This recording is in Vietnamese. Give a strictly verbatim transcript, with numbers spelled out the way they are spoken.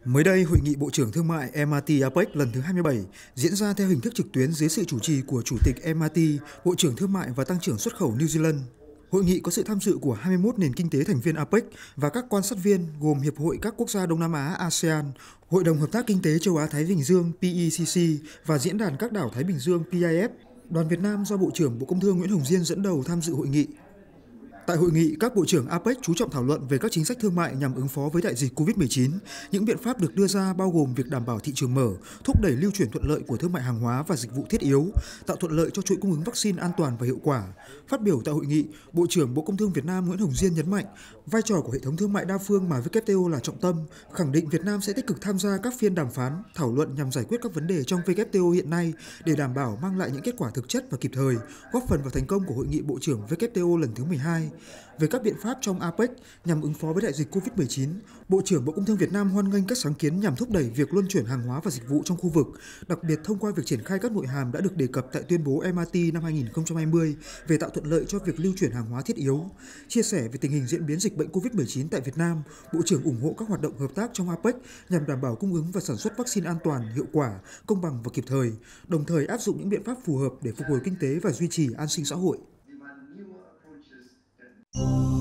Mới đây, Hội nghị Bộ trưởng Thương mại em a tê a pếch lần thứ hai mươi bảy diễn ra theo hình thức trực tuyến dưới sự chủ trì của Chủ tịch em a tê, Bộ trưởng Thương mại và Tăng trưởng xuất khẩu New Zealand. Hội nghị có sự tham dự của hai mươi mốt nền kinh tế thành viên a pếch và các quan sát viên gồm Hiệp hội các quốc gia Đông Nam Á a sê an, Hội đồng Hợp tác Kinh tế Châu Á-Thái Bình Dương pê e xê xê và Diễn đàn các đảo Thái Bình Dương pê i ép. Đoàn Việt Nam do Bộ trưởng Bộ Công Thương Nguyễn Hồng Diên dẫn đầu tham dự hội nghị. Tại hội nghị, các bộ trưởng a pếch chú trọng thảo luận về các chính sách thương mại nhằm ứng phó với đại dịch Covid mười chín. Những biện pháp được đưa ra bao gồm việc đảm bảo thị trường mở, thúc đẩy lưu chuyển thuận lợi của thương mại hàng hóa và dịch vụ thiết yếu, tạo thuận lợi cho chuỗi cung ứng vaccine an toàn và hiệu quả. Phát biểu tại hội nghị, Bộ trưởng Bộ Công Thương Việt Nam Nguyễn Hồng Diên nhấn mạnh vai trò của hệ thống thương mại đa phương mà vê kép tê o là trọng tâm, khẳng định Việt Nam sẽ tích cực tham gia các phiên đàm phán, thảo luận nhằm giải quyết các vấn đề trong vê kép tê o hiện nay để đảm bảo mang lại những kết quả thực chất và kịp thời, góp phần vào thành công của hội nghị Bộ trưởng vê kép tê o lần thứ mười hai. Về các biện pháp trong a pếch nhằm ứng phó với đại dịch Covid mười chín, Bộ trưởng Bộ Công Thương Việt Nam hoan nghênh các sáng kiến nhằm thúc đẩy việc luân chuyển hàng hóa và dịch vụ trong khu vực, đặc biệt thông qua việc triển khai các nội hàm đã được đề cập tại tuyên bố em a tê năm hai nghìn không trăm hai mươi về tạo thuận lợi cho việc lưu chuyển hàng hóa thiết yếu. Chia sẻ về tình hình diễn biến dịch bệnh Covid mười chín tại Việt Nam, Bộ trưởng ủng hộ các hoạt động hợp tác trong a pếch nhằm đảm bảo cung ứng và sản xuất vaccine an toàn, hiệu quả, công bằng và kịp thời, đồng thời áp dụng những biện pháp phù hợp để phục hồi kinh tế và duy trì an sinh xã hội.